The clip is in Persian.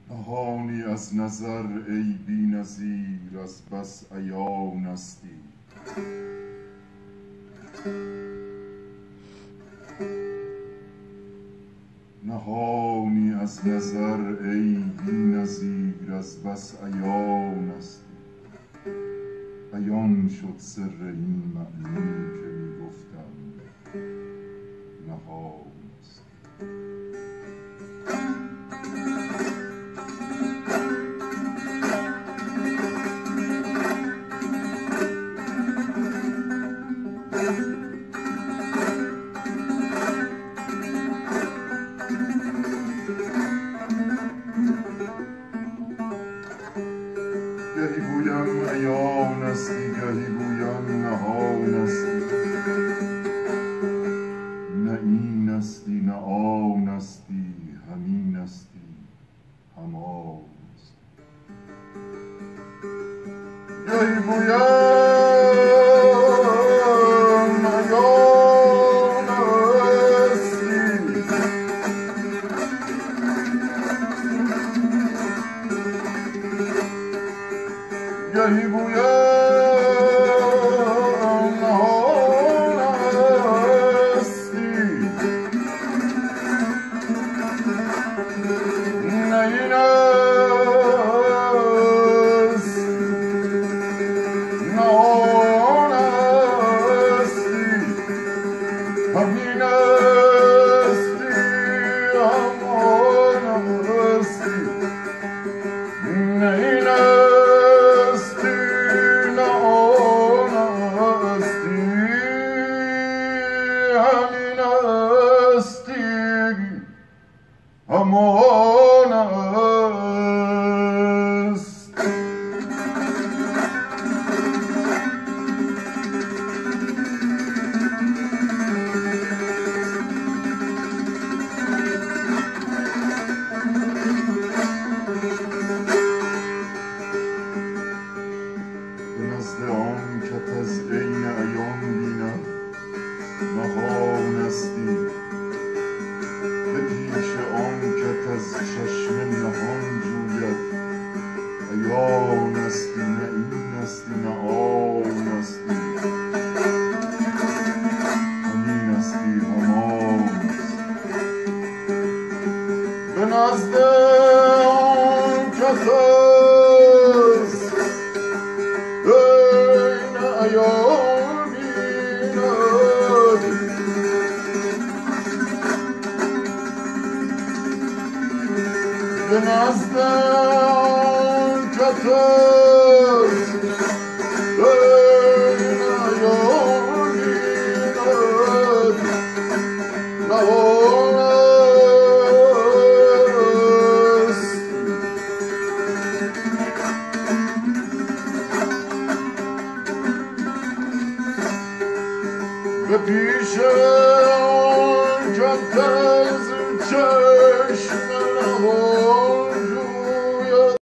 نهانی از نظر ای بی نظیر، از بس عیانستی. نهانی از نظر ای بی نظیر، از بس عیانستی. عیان شد سر این معنی که می گفتم نهانستی. گهی گویم عیانستی، گهی گویم نهانستی. نه اینستی نه آنستی، همینستی همانستی. گهی گویم گهی گویم نهانستی. نه اینست نه آنستی، همینستی همانستی. نه اینست همانست. به نزد آن کت از عین عیان بینم نهانستی. به پیش آن کت از چشم نهان جوید عیانستی. نه اینستی نه آنستی، همینستی همانستی. به نزد آن کت از عین عیان بیند به نزد آن کت از عین عیان بیند نهانست. به پیش آن کت از چشم نهان